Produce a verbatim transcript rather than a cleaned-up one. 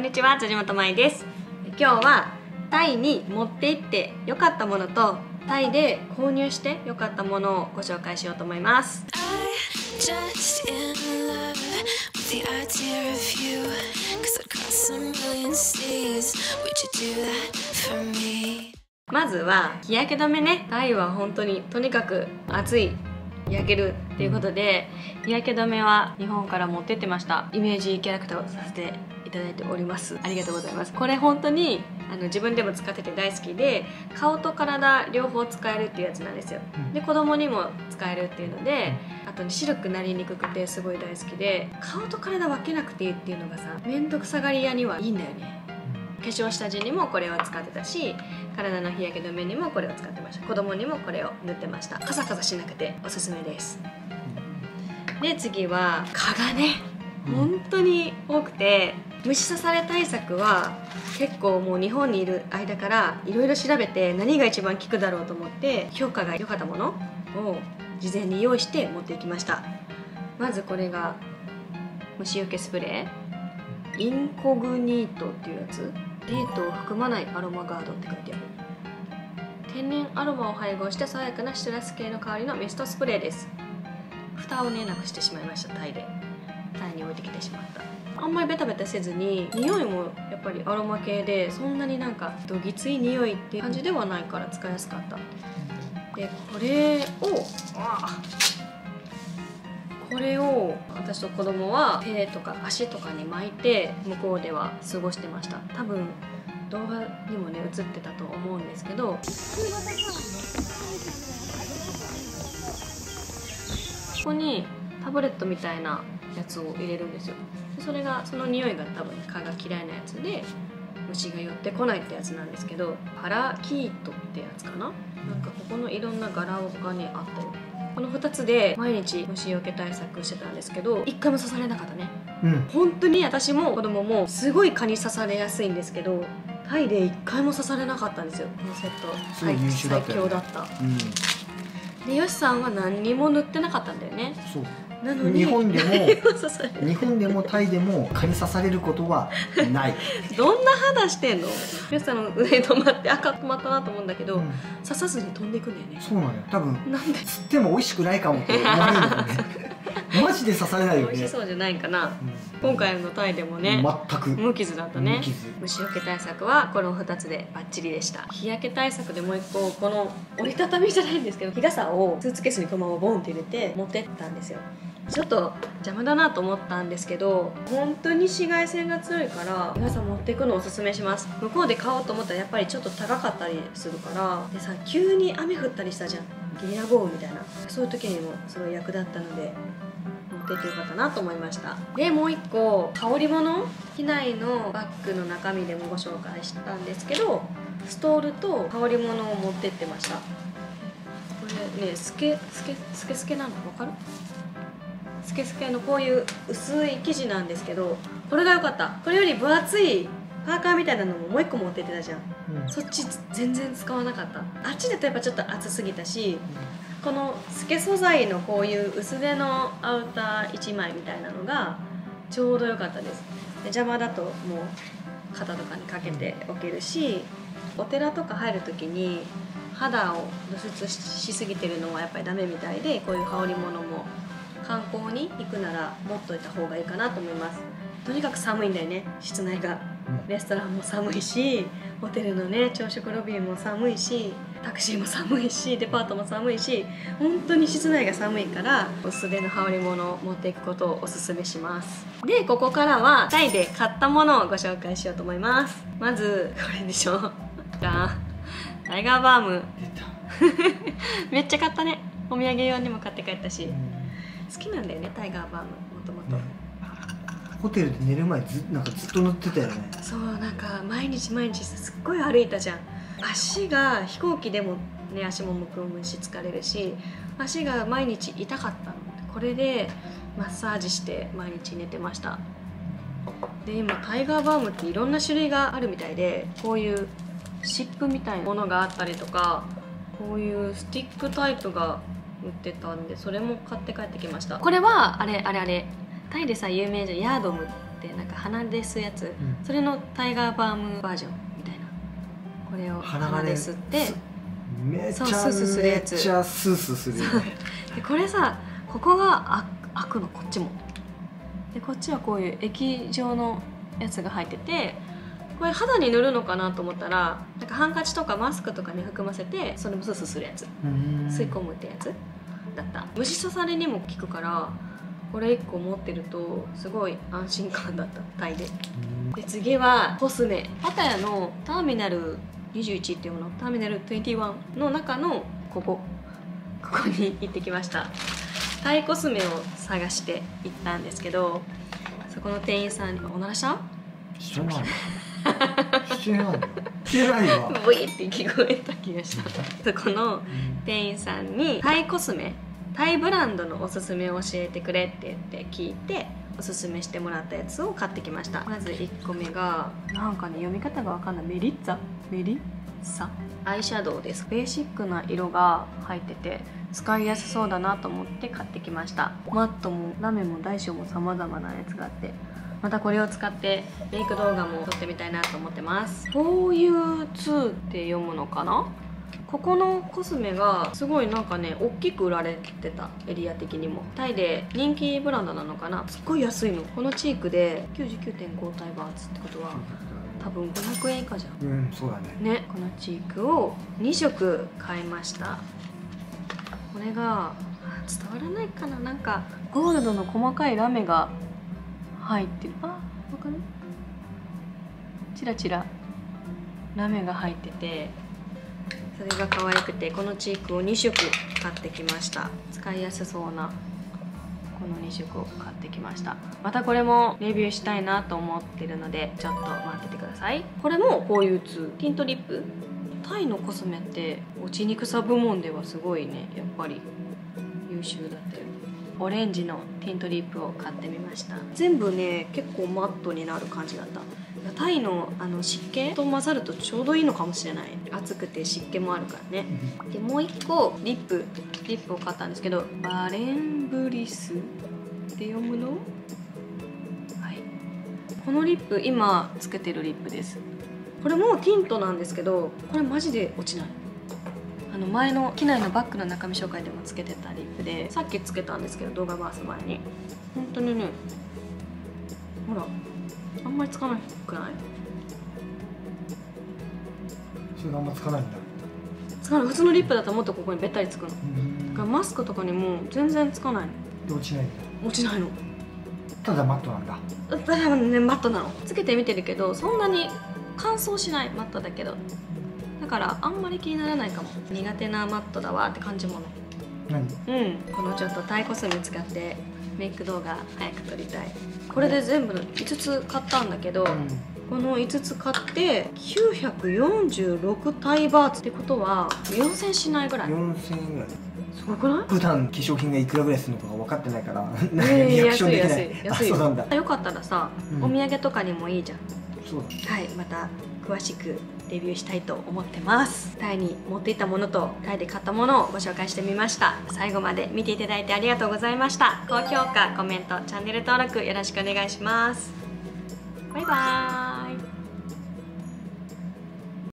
んにちは、辻本舞です。今日はタイに持って行って良かったものとタイで購入して良かったものをご紹介しようと思います。まずは日焼け止めね。タイは本当にとにかく暑い、焼けるっていうことで、日焼け止めは日本から持ってってました。イメージキャラクターをさせていただいております。ありがとうございます。これ本当にあの自分でも使ってて大好きで、顔と体両方使えるっていうやつなんですよ。で子供にも使えるっていうので、あと、ね、白くなりにくくてすごい大好きで、顔と体分けなくていいっていうのがさ、面倒くさがり屋にはいいんだよね。化粧下地にもこれを使ってたし、体の日焼け止めにもこれを使ってました。子供にもこれを塗ってました。カサカサしなくておすすめです。で次は蚊がね、本当に多くて、虫刺され対策は結構もう日本にいる間からいろいろ調べて、何が一番効くだろうと思って評価が良かったものを事前に用意して持っていきました。まずこれが虫除けスプレー、インコグニートっていうやつ。デートを含まないアロマガードって書いてある。天然アロマを配合して爽やかなシトラス系の香りのミストスプレーです。蓋をねなくしてしまいました。タイでタイに置いてきてしまった。あんまりベタベタせずに、匂いもやっぱりアロマ系で、そんなになんかどぎつい匂いっていう感じではないから使いやすかった。でこれをこれを私と子供は手とか足とかに巻いて向こうでは過ごしてました。多分動画にもね映ってたと思うんですけど、ここにタブレットみたいなやつを入れるんですよ。でそれが、その匂いが多分蚊が嫌いなやつで、虫が寄ってこないってやつなんですけど、パラキートってやつかな。なんかここのいろんな柄がねあったよ。このふたつで毎日虫除け対策してたんですけど、いっかいも刺されなかったね。うん、本当に私も子供もすごい蚊に刺されやすいんですけど、タイでいっかいも刺されなかったんですよ。このセット最強だった。うん、でヨシさんは何にも塗ってなかったんだよね。 そうなのに日本でも日本でもタイでも蚊に刺されることはない。 どんな肌してんの？ヨシさんの上止まって、赤止まったなと思うんだけど、うん、刺さずに飛んでいくんだよね。そうなのよ。多分なんで釣っても美味しくないかもって思われるんだよね。マジで刺されないよね。 美味しそうじゃないかな、うん、今回のタイでもね全く無傷だったね。虫除け対策はこのふたつでバッチリでした。日焼け対策でもう一個、この折りたたみじゃないんですけど、日傘をスーツケースにこのままボンって入れて持ってったんですよ。ちょっと邪魔だなと思ったんですけど、本当に紫外線が強いから日傘持っていくのをおすすめします。向こうで買おうと思ったらやっぱりちょっと高かったりするから、でさ、急に雨降ったりしたじゃん、ゲリラ豪雨みたいな、そういう時にもすごい役立ったので持っていってよかったなと思いました。でもう一個、香り物、機内のバッグの中身でもご紹介したんですけど、ストールと香り物を持ってってました。これね、スケスケスケスケなの分かる？スケスケのこういう薄い生地なんですけど、これが良かった。これより分厚いパーカーみたいなのももう一個持ってってたじゃん、うん、そっち全然使わなかった。あっちだとやっぱちょっと厚すぎたし、うん、このスケ素材のこういう薄手のアウターいちまいみたいなのがちょうど良かったです。で邪魔だともう肩とかにかけておけるし、お寺とか入る時に肌を露出しすぎてるのはやっぱりダメみたいで、こういう羽織物も観光に行くなら持っといた方がいいかなと思います。とにかく寒いんだよね、室内が。レストランも寒いし、ホテルのね朝食ロビーも寒いし、タクシーも寒いし、デパートも寒いし、本当に室内が寒いから、薄手の羽織物を持っていくことをおすすめします。でここからはタイで買ったものをご紹介しようと思います。まずこれでしょ。じゃあタイガーバームめっちゃ買ったね。お土産用にも買って帰ったし、好きなんだよねタイガーバーム、もともと。 ホテルで寝る前ずなんかずっと塗ってたよね。そう、 なんか毎日毎日すっごい歩いたじゃん。足が飛行機でもね、足もむくむし疲れるし、足が毎日痛かったの。これでマッサージして毎日寝てました。で今タイガーバームっていろんな種類があるみたいで、こういう湿布みたいなものがあったりとか、こういうスティックタイプが売ってたんで、それも買って帰ってきました。これはあれあれあれタイでさ有名じゃん、ヤードムっってなんか鼻で吸うやつ、 んそれのタイガーバームバージョンみたいな、これを鼻で吸ってめちゃそうスースーするやつめちゃスースーするよね。 でこれさ、ここがあ開くの、こっちもで、こっちはこういう液状のやつが入ってて、これ肌に塗るのかなと思ったら、なんかハンカチとかマスクとかに含ませて、それもスースーするやつ、吸い込むってやつだった。虫刺されにも効くから、これいっこ持ってるとすごい安心感だった、タイで。で次はコスメ、パタヤのターミナルにじゅういちっていうもの、ターミナルにじゅういちの中のここここに行ってきました。タイコスメを探して行ったんですけど、そこの店員さんに「おならした?」 してないしてないしてないわブイって聞こえた気がしたそこの店員さんにタイコスメ、タイブランドのおすすめを教えてくれって言って聞いて、おすすめしてもらったやつを買ってきました。まずいっこめがなんかね、読み方がわかんない、メリッツァメリッサアイシャドウです。ベーシックな色が入ってて使いやすそうだなと思って買ってきました。マットもラメも大小も様々なやつがあって、またこれを使ってメイク動画も撮ってみたいなと思ってます。フォーユーツーって読むのかな。ここのコスメがすごいなんかね、大きく売られてた、エリア的にも。タイで人気ブランドなのかな。すっごい安いの。このチークで きゅうじゅうきゅうてんご タイバーツってことは多分ごひゃくえん以下じゃん。 うん、そうだね。 ね、このチークをにしょく買いました。これが伝わらないかな、なんかゴールドの細かいラメが入ってる。あ、わかる？チラチララメが入ってて、それが可愛くて、このチークをにしょく買ってきました。使いやすそうなこのにしょくを買ってきました。またこれもレビューしたいなと思ってるので、ちょっと待っててください。これもこういうツーティントリップ。タイのコスメって落ちにくさ部門ではすごいね、やっぱり優秀だったよ。オレンジのティントリップを買ってみました。全部ね、結構マットになる感じだった。タイのあの湿気と混ざるとちょうどいいのかもしれない。暑くて湿気もあるからね。でもう一個リップリップを買ったんですけど、バレンブリスって読むの？はい、このリップ今つけてるリップです。これもティントなんですけど、これマジで落ちない。あの前の機内のバッグの中身紹介でもつけてたリップで、さっきつけたんですけど、動画回す前に本当にね、ほらあんまりつかなくない？ それがあんまつかないんだ。 つかない。普通のリップだったらもっとここにべったりつくの。だからマスクとかにも全然つかないの。 で落ちないんだ。 落ちないの。 ただマットなんだ。 だからね、マットなの。つけてみてるけど、そんなに乾燥しない。マットだけど、だからあんまり気にならないかも。苦手なマットだわって感じもの。 何？ うん、このちょっとタイコスメ使ってメイク動画早く撮りたい。これで全部いつつ買ったんだけど、うん、このいつつ買ってきゅうひゃくよんじゅうろくタイバーツってことはよんせんしないぐらい。 よんせんえんぐらい。 すごくない？ 普段化粧品がいくらぐらいするのか分かってないから、 えー、 リアクションできない。 安い安い。 そうなんだ。 よかったらさ、うん、お土産とかにもいいじゃん。 そうだ。 はい、また詳しくレビューしたいと思ってます。タイに持っていったものとタイで買ったものをご紹介してみました。最後まで見ていただいてありがとうございました。高評価、コメント、チャンネル登録よろしくお願いします。バイバーイ。